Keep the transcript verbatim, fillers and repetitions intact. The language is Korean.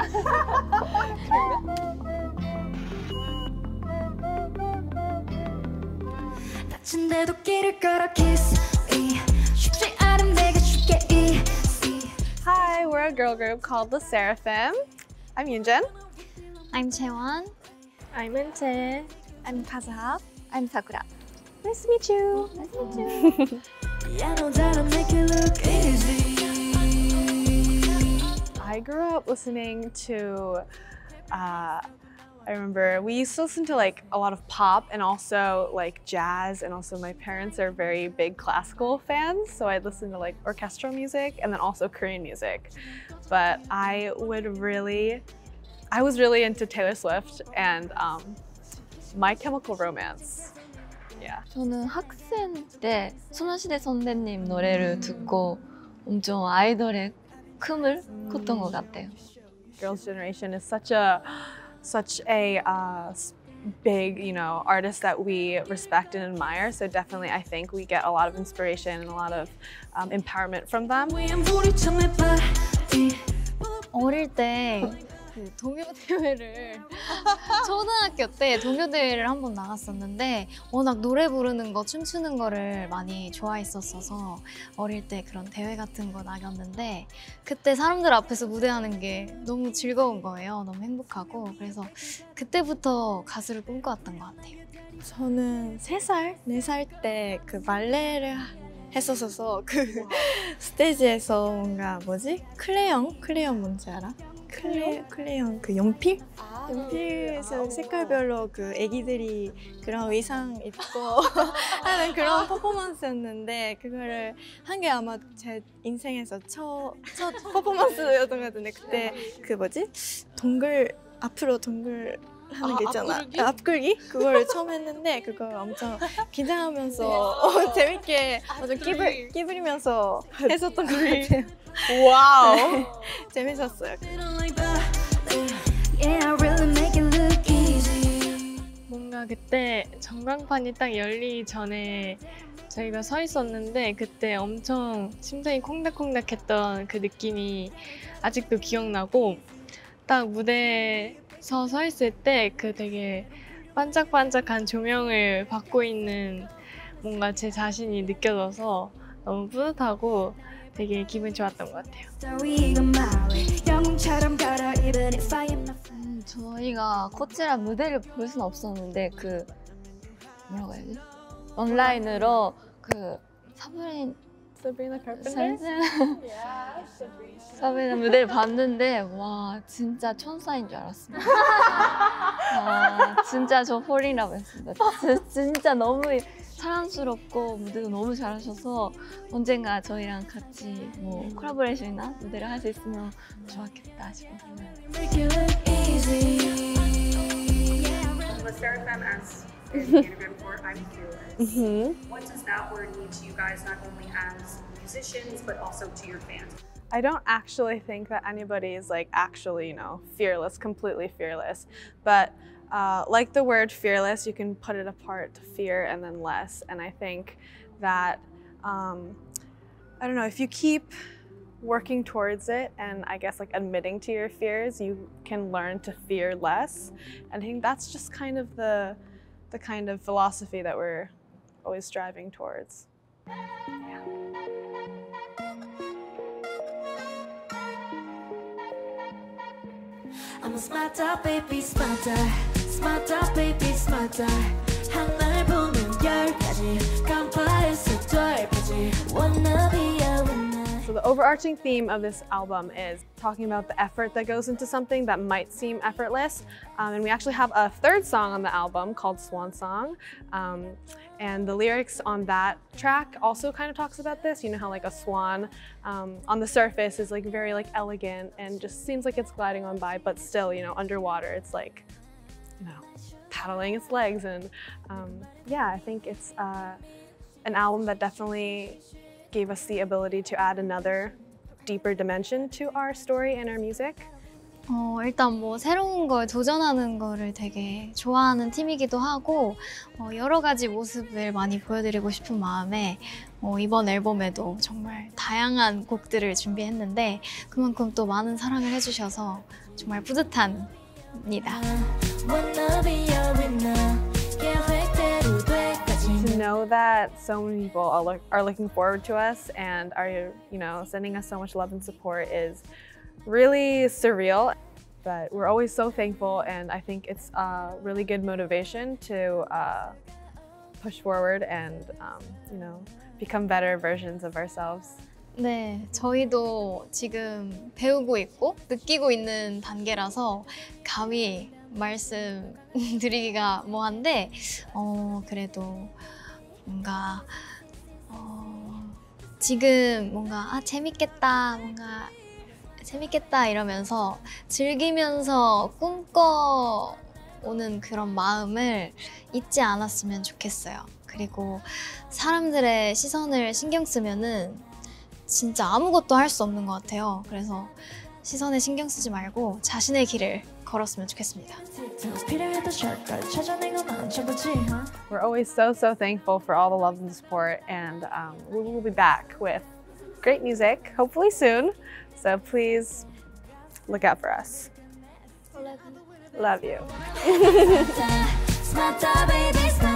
Hi, we're a girl group called the SSERAFIM. I'm Yoonjin. I'm Chaewon. I'm Euntae. I'm Kazahab. I'm Sakura. Nice to meet you. Nice to meet you. I grew up listening to, uh, I remember we used to listen to like a lot of pop and also like jazz, and also my parents are very big classical fans, so I'd listen to like orchestral music and then also Korean music. But I would really, I was really into Taylor Swift and um, My Chemical Romance. Yeah. 저는 학생 때 소녀시대 선배님 노래를 듣고 엄청 아이돌의 꿈을 꿨던 것 같아요. Girls' Generation is such a such a uh, big, you know, artist that we respect and admire. So definitely, I think we get a lot of inspiration and a lot of um, empowerment from them. 어릴 때 그 동요 대회를 초등학교 때 동요 대회를 한번 나갔었는데 워낙 노래 부르는 거, 춤추는 거를 많이 좋아했었어서 어릴 때 그런 대회 같은 거 나갔는데 그때 사람들 앞에서 무대하는 게 너무 즐거운 거예요. 너무 행복하고 그래서 그때부터 가수를 꿈꿔왔던 것 같아요. 저는 세 살, 네 살 때 그 발레를 했었어서 그 스테이지에서 뭔가 뭐지? 클레용? 클레용 뭔지 알아? 클레, 클레용 그 연필? 아, 연필에서 색깔별로 그 애기들이 그런 의상 입고 하는 그런 퍼포먼스였는데 그거를 한 게 아마 제 인생에서 첫, 첫 퍼포먼스였던 것 같은데 그때 그 뭐지? 동글, 앞으로 동글 하는 게 있잖아. 앞구르기? 앞구르기? 그걸 처음 했는데 그걸 엄청 긴장하면서 어, 재밌게 엄청 끼불, 끼부리면서 했었던 것 같아요. 와우! 재밌었어요. 뭔가 그때 전광판이 딱 열리기 전에 저희가 서 있었는데 그때 엄청 심장이 콩닥콩닥했던 그 느낌이 아직도 기억나고 딱 무대에서 서 있을 때 그 되게 반짝반짝한 조명을 받고 있는 뭔가 제 자신이 느껴져서 너무 뿌듯하고 되게 기분 좋았던 것 같아요. 음, 저희가 코치라 무대를 볼 수는 없었는데 그 뭐라고 해야지? 온라인으로 그 사브린 Sabrina Carpenter? 사브리나 무대를 봤는데 와 진짜 천사인 줄 알았습니다. 와 진짜 저 홀이라고 했습니다. 진- 진짜 너무 사랑스럽고 무대도 너무 잘하셔서 언젠가 저희랑 같이 뭐 콜라보레이션이나 무대를 할 수 있으면 좋았겠다 싶어요. The SSERAFIM, as in anagram for I'm Fearless. Mm-hmm. What does that word mean to you guys, not only as musicians, but also to your fans? I don't actually think that anybody is like actually, you know, fearless, completely fearless. But uh, like the word fearless, you can put it apart to fear and then less. And I think that, um, I don't know, if you keep working towards it and I guess like admitting to your fears, you can learn to fear less. And I think that's just kind of the, the kind of philosophy that we're always striving towards. Yeah. I'm a smarter baby smarter smarter baby smarter 한날 보면 열 가지 깜빡했어 덜 빠지 wanna be a winner. So the overarching theme of this album is talking about the effort that goes into something that might seem effortless. Um, and we actually have a third song on the album called Swan Song. Um, and the lyrics on that track also kind of talks about this. You know how like a swan um, on the surface is like very like elegant and just seems like it's gliding on by, but still, you know, underwater it's like, you know, paddling its legs. And um, yeah, I think it's uh, an album that definitely gave us the ability to add another deeper dimension to our story and our music. 어, 일단 뭐 새로운 걸 도전하는 거를 되게 좋아하는 팀이기도 하고 어, 여러 가지 모습을 많이 보여드리고 싶은 마음에 어, 이번 앨범에도 정말 다양한 곡들을 준비했는데 그만큼 또 많은 사랑을 해주셔서 정말 뿌듯합니다. Wanna be your winner. 계획대로 돼까지. To know that so many people are, look, are looking forward to us and are, you know, sending us so much love and support is really surreal. But we're always so thankful, and I think it's a really good motivation to uh, push forward and, um, you know, become better versions of ourselves. 네, 저희도 지금 배우고 있고 느끼고 있는 단계라서 감히 말씀드리기가 뭐한데 어, 그래도 뭔가 어, 지금 뭔가 아 재밌겠다 뭔가 재밌겠다 이러면서 즐기면서 꿈꿔오는 그런 마음을 잊지 않았으면 좋겠어요. 그리고 사람들의 시선을 신경 쓰면은 진짜 아무것도 할 수 없는 것 같아요. 그래서 시선에 신경 쓰지 말고 자신의 길을 걸었으면 좋겠습니다. 필요했던 shortcut 찾아내고 망쳐보지. We're always so, so thankful for all the love and support, and um, we will be back with great music, hopefully soon. So please look out for us. Love you. Smarter, baby, smarter.